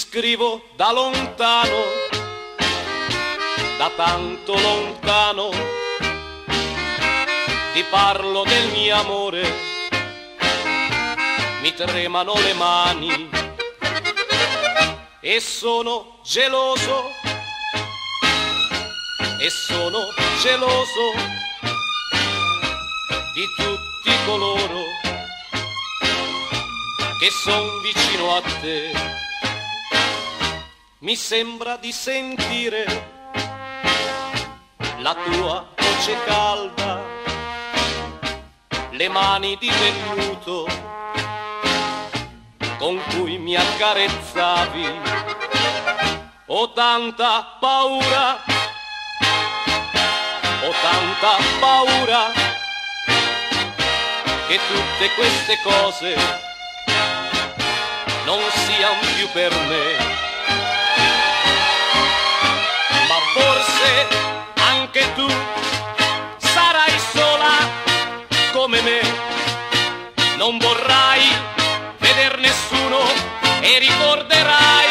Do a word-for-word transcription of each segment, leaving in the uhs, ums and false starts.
scrivo da lontano, da tanto lontano, ti parlo del mio amore, mi tremano le mani e sono geloso, e sono geloso di tutti coloro che son vicino a te. Mi sembra di sentire la tua voce calda, le mani di velluto con cui mi accarezzavi. Ho tanta paura, ho tanta paura che tutte queste cose non siano più per me. Ma forse anche tu sarai sola come me, non vorrai veder nessuno e ricorderai.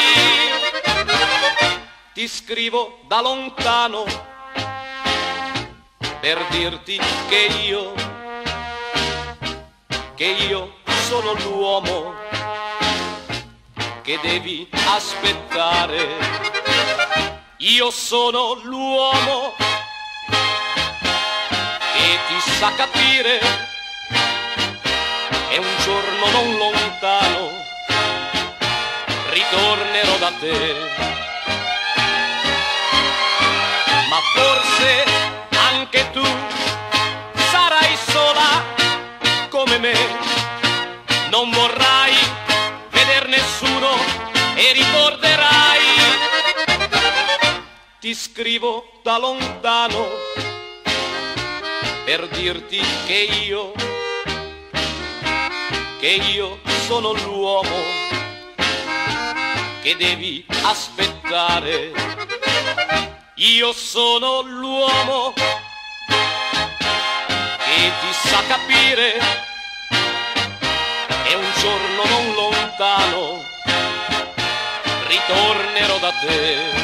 Ti scrivo da lontano per dirti che io, che io sono l'uomo che devi aspettare. Io sono l'uomo che ti sa capire e un giorno non lontano ritornerò da te. Ma forse anche tu sarai sola come me, non vorrai veder nessuno e ricorderai. Ti scrivo da lontano per dirti che io, che io sono l'uomo che devi aspettare. Io sono l'uomo che ti sa capire e un giorno non lontano ritornerò da te.